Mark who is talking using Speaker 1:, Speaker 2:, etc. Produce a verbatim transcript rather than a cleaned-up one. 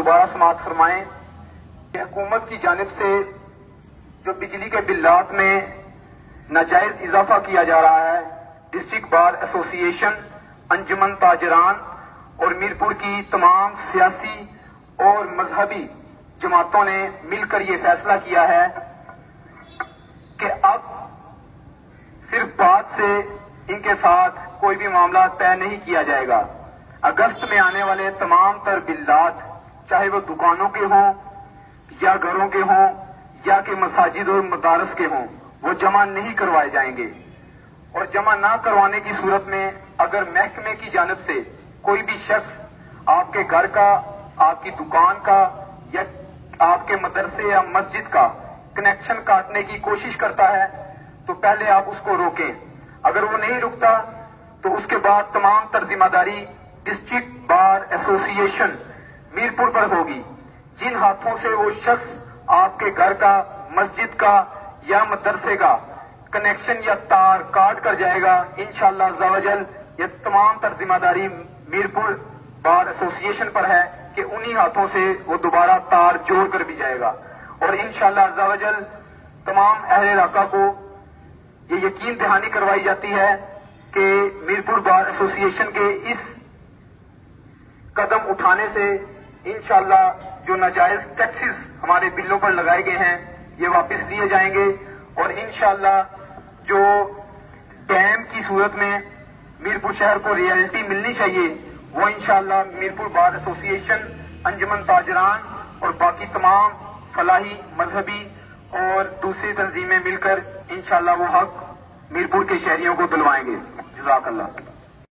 Speaker 1: دوبارہ سماعت فرمائیں کہ حکومت کی جانب سے جو بجلی کے بلات میں ناجائز اضافہ کیا جا رہا ہے، ڈسٹرکٹ بار ایسوسی ایشن، انجمن تاجران اور میرپور کی تمام سیاسی اور مذہبی جماعتوں نے مل کر یہ فیصلہ کیا ہے کہ اب صرف بات سے ان کے ساتھ کوئی بھی معاملہ طے نہیں کیا جائے گا۔ اگست میں آنے والے تمام تر بلات، چاہے وہ دکانوں کے ہوں یا گھروں کے ہوں یا کہ مساجد اور مدارس کے ہوں، وہ جمع نہیں کروائے جائیں گے، اور جمع نہ کروانے کی صورت میں اگر محکمے کی جانب سے کوئی بھی شخص آپ کے گھر کا، آپ کی دکان کا یا آپ کے مدرسے یا مسجد کا کنیکشن کاٹنے کی کوشش کرتا ہے تو پہلے آپ اس کو روکیں۔ اگر وہ نہیں رکتا تو اس کے بعد تمام تر ذمہ داری ڈسٹرکٹ بار ایسوسی ایشن میرپور پر ہوگی۔ جن ہاتھوں سے وہ شخص آپ کے گھر کا، مسجد کا یا مدرسے کا کنیکشن یا تار کاٹ کر جائے گا، انشاءاللہ عز و جل یہ تمام تر ذمہ داری میرپور بار ایسوسی ایشن پر ہے کہ انہی ہاتھوں سے وہ دوبارہ تار جوڑ کر بھی جائے گا، اور انشاءاللہ عز و جل تمام اہل علاقہ کو یہ یقین دہانی کروائی جاتی ہے کہ میرپور بار ایسوسی ایشن کے اس قدم اٹھانے سے انشاءاللہ جو ناجائز ٹیکسز ہمارے بلوں پر لگائے گئے ہیں یہ واپس لیے جائیں گے، اور انشاءاللہ جو ڈیم کی صورت میں میرپور شہر کو ریئلٹی ملنی چاہیے وہ انشاءاللہ میرپور بار ایسوسی ایشن، انجمن تاجران اور باقی تمام فلاحی، مذہبی اور دوسری تنظیمیں مل کر انشاءاللہ وہ حق میرپور کے شہریوں کو دلوائیں گے۔ جزاک اللہ۔